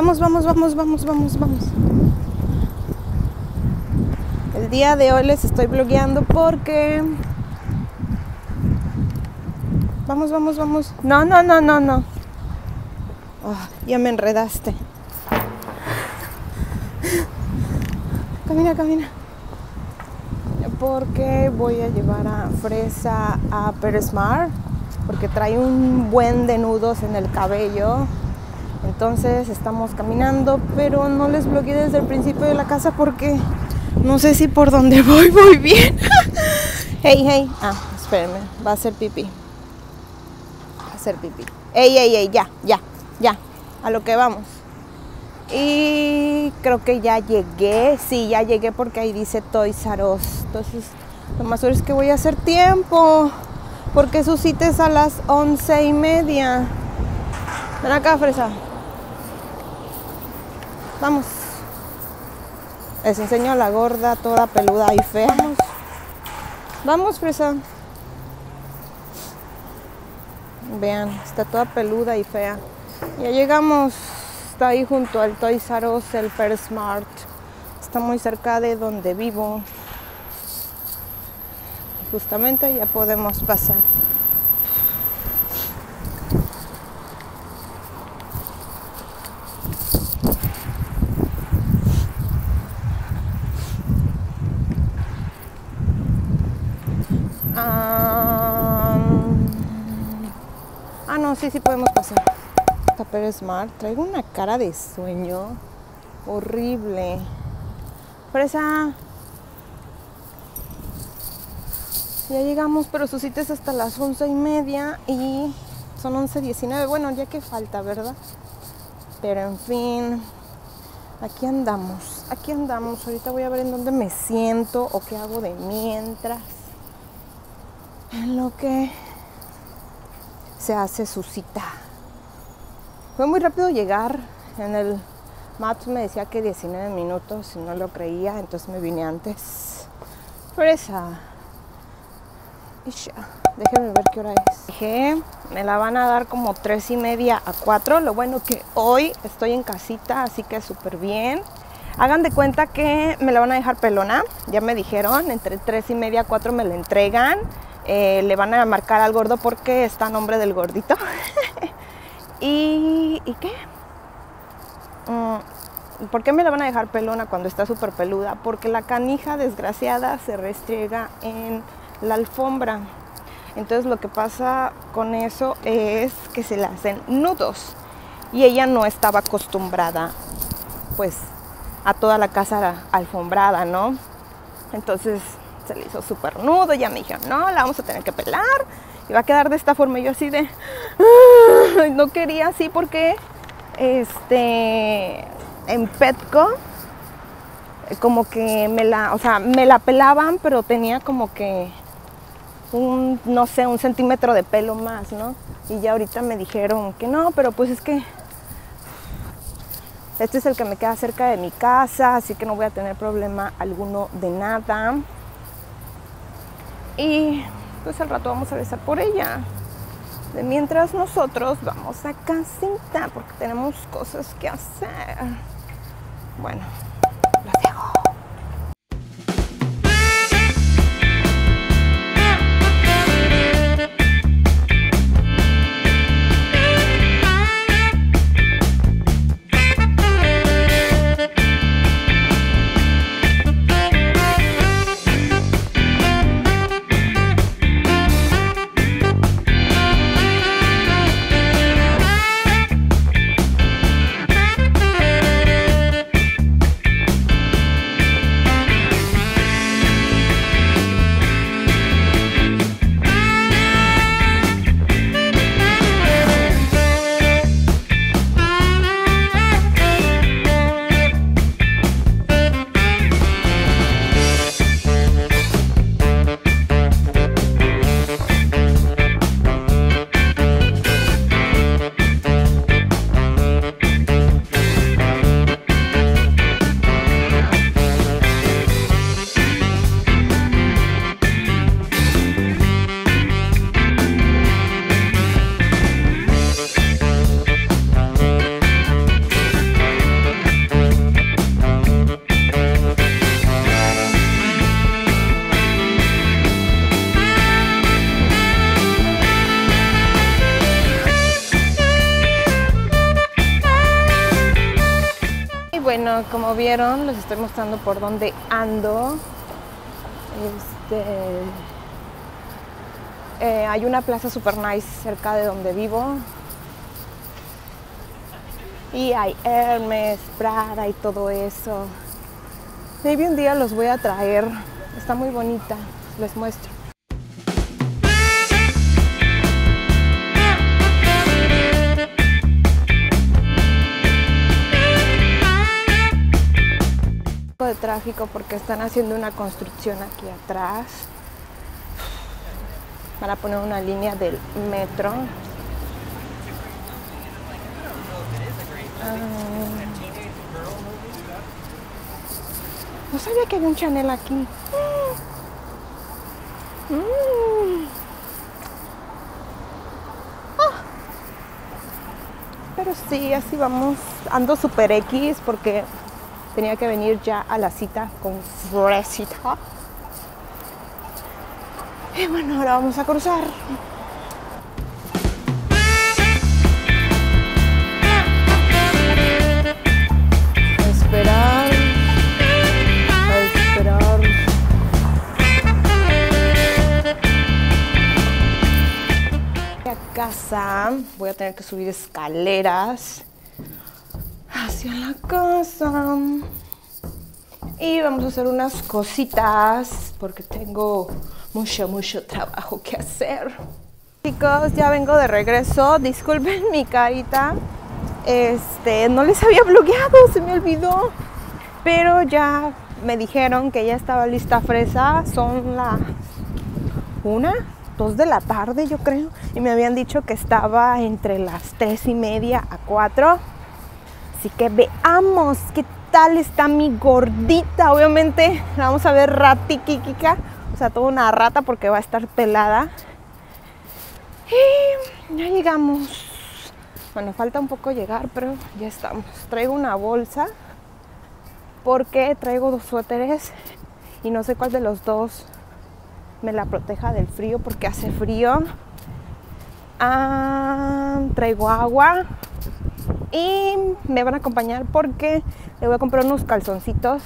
Vamos, vamos, vamos, vamos, vamos, vamos. El día de hoy les estoy vlogueando porque... Vamos, vamos, vamos. No, no, no, no, no. Oh, ya me enredaste. Camina, camina. Porque voy a llevar a Fresa a PetSmart porque trae un buen de nudos en el cabello. Entonces estamos caminando, pero no les bloqueé desde el principio de la casa porque no sé si por donde voy bien. Hey, hey. Ah, espérenme, va a hacer pipí. Va a hacer pipí. Ey, ey, ey, ya, a lo que vamos. Y creo que ya llegué. Sí, ya llegué porque ahí dice Toys R Us. Entonces, lo más seguro es que voy a hacer tiempo porque su cita es a las 11:30. Ven acá, Fresa. Vamos. Les enseño a la gorda toda peluda y fea. Vamos, vamos, Fresa. Vean, está toda peluda y fea. Ya llegamos. Está ahí junto al Toys R Us, el PetSmart. Está muy cerca de donde vivo. Justamente ya podemos pasar. No, sí podemos pasar. Está PetSmart. Traigo una cara de sueño horrible. Fresa. Ya llegamos, pero su cita es hasta las 11:30 y son 11:19. Bueno, ya que falta, ¿verdad? Pero en fin, aquí andamos. Aquí andamos. Ahorita voy a ver en dónde me siento o qué hago de mientras. En lo que se hace su cita. Fue muy rápido llegar. En el Maps me decía que 19 minutos y no lo creía, entonces me vine antes. Fresa. Y ya, déjenme ver qué hora es. Dije, me la van a dar como 3:30 a 4. Lo bueno que hoy estoy en casita, así que súper bien. Hagan de cuenta que me la van a dejar pelona. Ya me dijeron, entre 3:30 a 4 me la entregan. Le van a marcar al gordo porque está a nombre del gordito. ¿Y qué? ¿Por qué me la van a dejar pelona cuando está súper peluda? Porque la canija desgraciada se restriega en la alfombra. Entonces lo que pasa con eso es que se le hacen nudos. Y ella no estaba acostumbrada pues a toda la casa alfombrada, ¿no? Entonces se le hizo súper nudo. Ya me dijeron, no, la vamos a tener que pelar y va a quedar de esta forma. Y yo así de no quería así porque en Petco como que me la pelaban, pero tenía como que no sé, 1 centímetro de pelo más, ¿no? Y ya ahorita me dijeron que no, pero pues es que este es el que me queda cerca de mi casa, así que no voy a tener problema alguno de nada. Y pues al rato vamos a regresar por ella. De mientras nosotros vamos a casita porque tenemos cosas que hacer. Bueno, los dejo. vieron, les estoy mostrando por dónde ando. Hay una plaza super nice cerca de donde vivo. Y hay Hermes, Prada y todo eso. Maybe un día los voy a traer. Está muy bonita. Les muestro. Un poco de tráfico porque están haciendo una construcción aquí atrás. Van a poner una línea del metro. No sabía que había un Chanel aquí. Pero sí, así vamos. Ando super X porque tenía que venir ya a la cita con Fresita. Y bueno, ahora vamos a cruzar. Casa, voy a tener que subir escaleras hacia la casa y vamos a hacer unas cositas porque tengo mucho trabajo que hacer. Chicos, ya vengo de regreso, disculpen mi carita, no les había blogueado, se me olvidó, pero ya me dijeron que ya estaba lista fresa, son las 2 de la tarde yo creo, y me habían dicho que estaba entre las 3:30 a 4, así que veamos qué tal está mi gordita. Obviamente la vamos a ver ratiquiquica, o sea, toda una rata porque va a estar pelada. Y ya llegamos, bueno, falta un poco llegar, pero ya estamos. Traigo una bolsa porque traigo 2 suéteres y no sé cuál de los dos me la proteja del frío porque hace frío. Traigo agua y me van a acompañar porque le voy a comprar unos calzoncitos.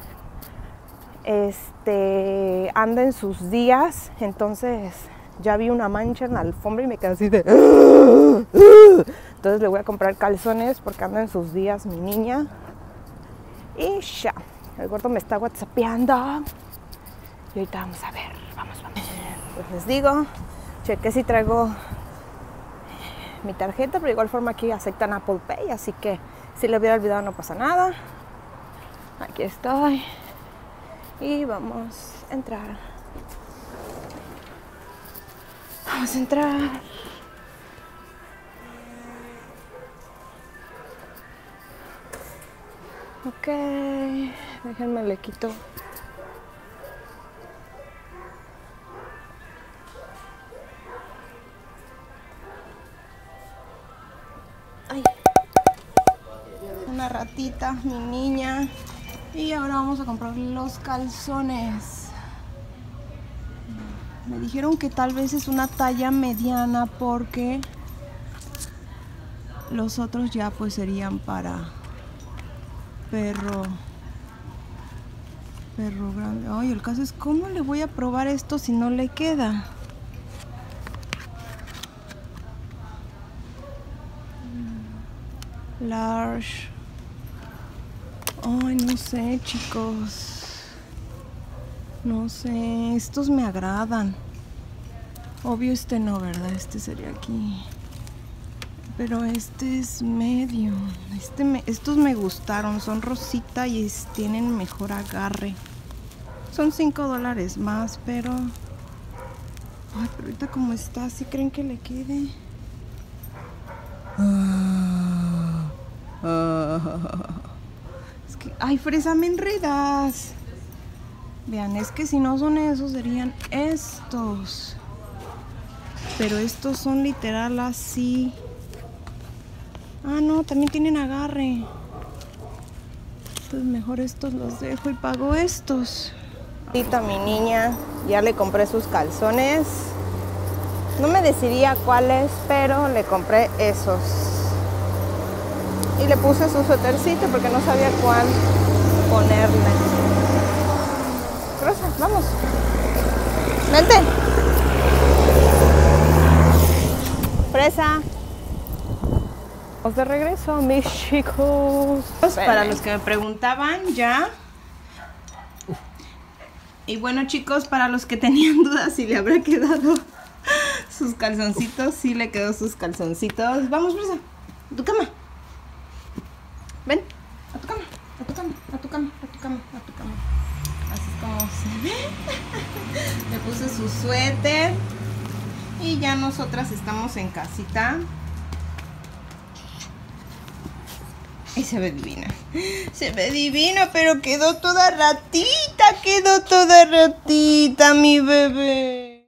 Anda en sus días, entonces ya vi una mancha en la alfombra y me quedé así de entonces le voy a comprar calzones porque anda en sus días mi niña. Y ya, el gordo me está whatsappeando y ahorita vamos a ver. Vamos. Pues les digo, chequé si traigo mi tarjeta, pero de igual forma aquí aceptan Apple Pay, así que si le hubiera olvidado no pasa nada. Aquí estoy y vamos a entrar. Ok, déjenme le quito. Ay, una ratita, mi niña. Y ahora vamos a comprar los calzones. Me dijeron que tal vez es una talla mediana porque los otros ya pues serían para perro grande. Ay, el caso es cómo le voy a probar esto si no le queda. Large. Ay, no sé, chicos. No sé, estos me agradan. Obvio no, ¿verdad? Este sería aquí. Pero este es medio. Estos me gustaron, son rosita y tienen mejor agarre. Son $5 más, pero... Ay, pero ahorita como está, ¿sí creen que le quede? Es que... ¡Ay, fresa, me enredas! Vean, es que si no son esos, serían estos. Pero estos son literal así. Ah, no, también tienen agarre. Entonces mejor estos los dejo y pago estos. Ahorita mi niña, ya le compré sus calzones. No me decidía cuáles, pero le compré esos. Y le puse su suétercito porque no sabía cuál. ponerle. Rosa, vamos. Vente. Fresa. Vamos de regreso, mis chicos. Para los que me preguntaban ya. Y bueno, chicos, para los que tenían dudas si le habrá quedado sus calzoncitos, sí le quedó sus calzoncitos. Vamos, Fresa, a tu cama. Ven, a tu cama, a tu cama, a tu cama, a tu cama, a tu cama. Así es como se ve. Le puse su suéter. Y ya nosotras estamos en casita. Y se ve divina. Se ve divina, pero quedó toda ratita. Quedó toda ratita, mi bebé.